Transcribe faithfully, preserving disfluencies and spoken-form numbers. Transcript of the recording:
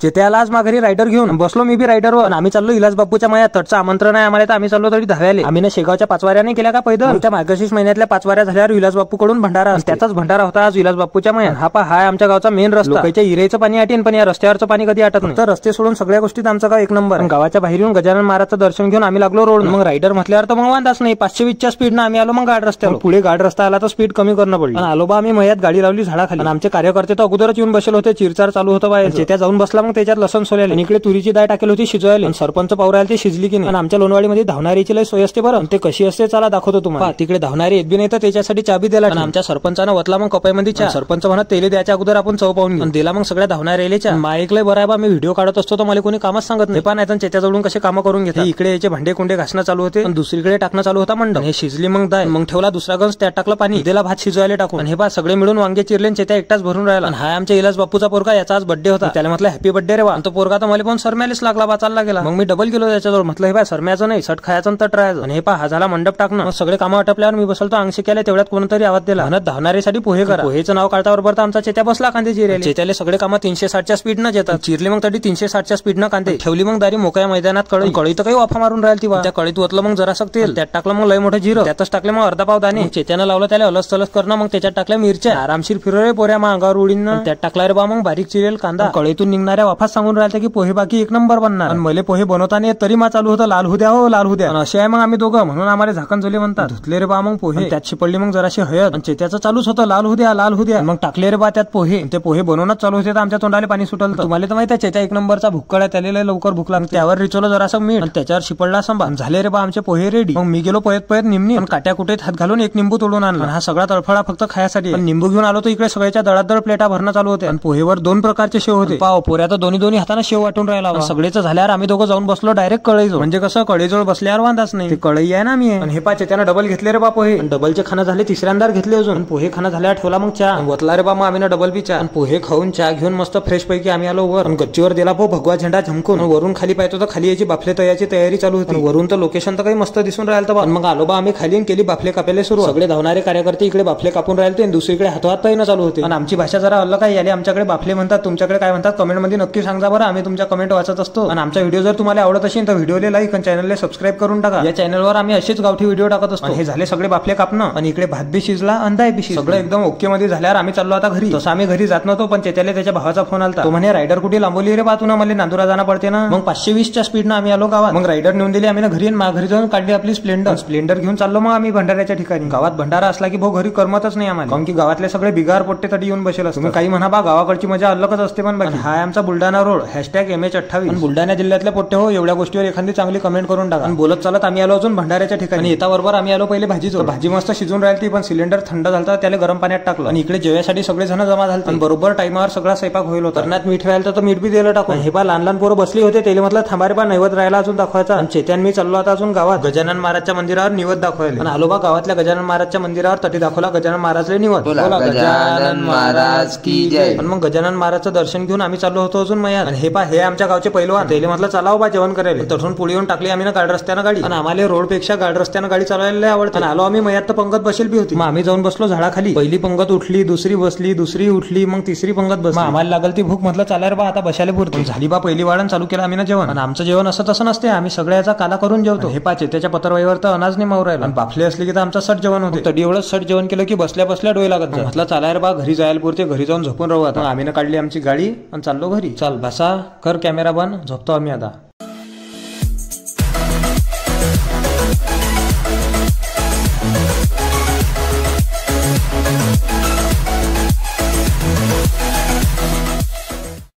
चेत्याला आज माघारी रायडर घेऊन बसलो मी बी रायडरवर. आम्ही चाललो इलाज बापूच्या मयात. तटचं आमंत्रण आहे आम्हाला, तर आम्ही चाललो तरी धाव्याले. आम्ही ना शेगावच्या पाचवाऱ्या नाही केल्या का पैदल. त्या मार्गशीर्ष महिन्यातल्या पाचवाऱ्या झाल्यावर विलास बापू कडून भंडारा, त्याचाच भंडारा होता आज विलास बापूच्या मयात. हा पा हाय आमच्या गावचा मेन रस्ता. लोकांच्या इरेचं पाणी आटेन, पण या रस्त्यावरचं पाणी कधी आटत नाही. तर रस्ते सोडून सगळ्या गोष्टीत आमचं गाव एक नंबर. गावाच्या बाहेर येऊन गजानन महाराजचं दर्शन घेऊन आम्ही लागलो रोड. मग रायडर म्हटल्यावर तर मग वांधाच नाही. पाचशे वीसच्या स्पीडनं आम्ही आलो मग गाड रस्त्यावर. पुढे गाड रस्ता आला तर स्पीड कमी करणं पडली. पण आलो बा आम्ही मयात गाडी लावली झाडाखाली. आमचे कार्यकर्ते तर अगोदरच येऊन बसले होते. चिरचार चालू होतं बाहेर. चेत्या जाऊन बसला, मग त्याच्यात लसण सोल्याले. इकडे तुरीची डाळ टाकेल होती शिजवायला. सरपंच पावरायला ते शिजली की नाही. आमच्या लोणवाडीमध्ये धावणारीची लय सोय असते बरं. ते कशी असते चला दाखवतो तुम्हाला. तिकडे धावणारी येत बी नाही तर त्याच्यासाठी चाबी द्यायला. आमच्या सरपंचानं वतला मग कपाईमध्ये चहा. सरपंच म्हणत तेले द्यायच्या अगोदर आपण चव पाहून घेऊन दिला. मग सगळ्या धावणाऱ्याले चहा. मा ऐकलंय बरं आहे बा, मी व्हिडिओ काढत असतो तर मला कोणी कामच सांगत नाही. पण नाही चेत्या जवळून कसे कामं करून घेतात. इकडे याचे भांडे कुंडे घासणं चालू होते, दुसरीकडे टाकणं चालू होता मंडप. हे शिजली मग दाय. मग ठेवला दुसरा गंज, त्यात टाकलं पाणी. दिला भात शिजवायला टाकून. हे पा सगळे मिळून वांगे चिरले, चेत्या एकटाच भरून राहिला. हा आमच्या इलाज बापूचा पोरगा, याचा आज बर्थडे होता. त्याला म्हटलं हॅपी बर्थडे रे बा. तो पोरगा तर मला पण सरम्यालेच लागला बा, चालला गेला. मग मी डबल गेलो त्याच्याजवळ. म्हटलं हे बा सरम्याचं नाही, सट खायचं तट राहायचं. आणि हे पा हा झाला मंडप टाकणं. सगळे कामं आटपल्यावर मी बसलतो अंगशी केल्या. तेवढ्यात कोणतरी आवाज दिला, म्हणत धावणारीसाठी पोहे करा. पोहेचं नाव काढता बरोबर आमचा चेत्या बसला कांदे चिरायला. चेत्याले सगळे कामं तीनशे साठच्या स्पीडनं येतात. चिरले मग तरी तीनशे साठच्या स्पीडनं कांदे ठेवली. मग दारी मोकळ्या मैदानात कळी कळी तर काही वाफा मारून राहिली ती. त्या कळीत ओतलं मग जरासं तेल, त्यात टाकलं मग लय मोठं जिरं, त्यातच टाकले मग अर्धा पाव दाणे. चेत्यानं लावलं त्याला अलस तलस करणं. मग त्याच्यात टाकल्या मिरच्या. आरामशीर फिरवले पोऱ्या मग अंगावर उडीन. त्यात टाकला रे बा मग बारीक चिरेल कांदा. कळीतून निघणाऱ्या वाफाच सांगून राहिल्या की पोहे बाकी एक नंबर बनणार. आणि मले पोहे बनवताना तरी मा चालू होतं लाल हुद्या हो लाल हुद्या. असे आहे मग आम्ही दोघं, म्हणून आम्हाला झाकण झोले म्हणतात. धुतले रे बा मग पोहे, त्यात शिपडली मग जराशी हळद. चेत्याचं चालूच होतं लाल हुद्या लाल हुद्या. मग टाकले रे बा त्यात पोहे. ते पोहे बनवणच चालू होते तर आमच्या तोंडाला पाणी सुटलं. तुम्हाला तर माहिती आहे चेत्या एक नंबरचा भुक्कड आहे, त्याला लवकर भूक लागते. त्यावर रिचवलं जरासं मीठ, त्याच्यावर शिपडला संभा. झाले रे बा आमचे पोहे रेडी. मग मी गेलो पयत पयत निमनी, पण काट्या कुटेत हात घालून एक निंबू तोडून आणला. हा सगळा तळफळा फक्त खायसाठी. पण निंबू घेऊन आलो तर इकडे सगळ्याच्या दळादळ प्लेटा भरणं चालू होते. आणि पोहेवर दोन प्रकारचे शेव होते. पाव पोऱ्या तर दोन्ही दोन्ही हाताने शेव वाटून राहिला. सगळेच झाल्यावर आम्ही दोघं जाऊन बसलो डायरेक्ट कळईजवळ. म्हणजे कसं कळईजवळ बसल्यावर वांधाच नाही, ते कळई आहे ना मी. आणि हे पाच त्यानं डबल घेतले रे बा पोहे. डबलचे खाणं झाले तिसऱ्यांदा घेतले अजून. पोहे खाणं झाल्यावर ठेवला मग चहा. वतला रे बा मग आम्ही डबल बी चहा. पोहे खाऊन चहा घेऊन मस्त फ्रेश पैकी आम्ही आलो वर. गच्चीवर दिला पो भगवा झेंडा झमकून. वरून खाली पाहतो तर खाली याची बाफले तयाची तयारी चालू होती. वरून तर लोकेशन तर काही मस्त दिसून राहिलं. तर मग आलो बा आम्ही खाली केली बाफले कापायला सुरू. सगळे धावणारे कार्यकर्ते इकडे बाफले कापून राहिले, दुसरीकडे हातवात पैन चालू होते. आणि आमची भाषा जरा अलग आहे. याले आमच्याकडे बाफले म्हणतात, तुमच्याकडे काय म्हणतात कमेंट मध्ये नक्की सांगा बरं. आम्ही तुमच्या कमेंट वाचत असतो. आणि आमचा व्हिडिओ जर तुम्हाला आवडत असेल तर व्हिडिओला लाईक आणि चॅनलला सबस्क्राईब करून टाका. या चॅनलवर आम्ही असेच गावठी व्हिडिओ टाकत असतो. हे झाले सगळे बाफले कापणं. आणि इकडे भात बी शिजला, अंदाय बी शिजला. सगळं एकदम ओके मध्ये झाल्यावर आम्ही चाललो आता घरी. तसं आम्ही घरी जात नव्हतो, पण चेत्याला त्याच्या भावाचा फोन आला. तो म्हणे रायडर कुठे लांबवली रे बा तू ना, मला नांदुरा जाणं पडते ना. मग पाचशे वीसच्या स्पीडनं आम्ही आलो गावात. मग रायडर नेऊन दिली आम्ही ना घरी. मा घरी जाऊन काढली आपली स्प्लेंडर. स्प्लेंडर घेऊन चाललो मग आम्ही भंडाऱ्याच्या ठिकाणी. गावात भंडारा असला की भाऊ घरी करमतच नाही आम्हाला, कारण की गावातले सगळे बिगार पोट्टे तटी येऊन बसेल असतो. काही म्हणा बा गावाकडची मजा अलगच असते. पण बाकी हा आमचा Buldhana road hashtag M H अठ्ठावीस. बुलढाणा जिल्ह्यातले पोट्टे हो, एवढ्या गोष्टीवर एखादी चांगली कमेंट करून टाका. आणि बोलत चालत आम्ही आलो अजून भंडाऱ्याच्या ठिकाणी. येता बरोबर आम्ही आलो पहिले भाजी. भाजी मस्त शिजून राहिली, पण सिलेंडर थंड झालं त्याला गरम पाण्यात टाकलं. आणि इकडे जेवायसाठी सगळे जण जमा झाले. आणि बरोबर टाइमावर सगळा स्वयंपाक होईल होता. तरणात मीठ राहिलं तर मीठ बी दिलं टाकून. हे बा लहान लहान पोरं बसली होते, त्याला म्हटलं थांबारे बा नैवत राहिला अजून दाखवायचा. आणि चेत्यान मी चाललो आता अजून गावात गजानन महाराजच्या मंदिरावर निवत दाखवायला. आणि आलो बा गावातल्या गजानन महाराजच्या मंदिरावर तटी दाखवला गजानन महाराजले निवत. गजानन महाराज की जय. आणि मग गजानन महाराजचं दर्शन घेऊन आम्ही चाललो होतो अजून मयात. आणि हे पा हे आमच्या गावचे पैलवान. त्याला म्हटलं चलाव बा जेवण करायला. तठून पुढे येऊन टाकली आम्ही ना गाड रस्त्यानं गाडी. आणि आम्हाला रोड पेक्षा गाड रस्त्यानं गाडी चालवायला आवडते. आणि आलो आम्ही मयात तर पंगत बसेल बी होती. मग आम्ही जाऊन बसलो झाडाखाली. पहिली पंगत उठली, दुसरी बसली, दुसरी उठली, मग तिसरी पंगत बसली. आम्हाला लागल ती भूक. म्हटलं चालाय बा आता बसायला पुरते. झाली बा पहिली वाढण. चालू केलं आम्ही ना जेवण. आणि आमचं जेवण असं तसं नसते, आम्ही सगळ्याचा काला करून जेवतो. हे पाच त्याच्या पत्रवाईवर तर अनाज नाही मावू राहिला. आणि बाफले असले की तर आमचं सट जेवण होते. तडी एवढं सट जेवण केलं की बसल्या बसल्या डोळे लागत. म्हटलं चालाय बा घरी जायला पुरते, घरी जाऊन झोपून राहू आता. आम्ही ना काढली आमची गाडी आणि चाललो घरी. चाल बसा कर कॅमेरा बंद, झोपतो आम्ही आता.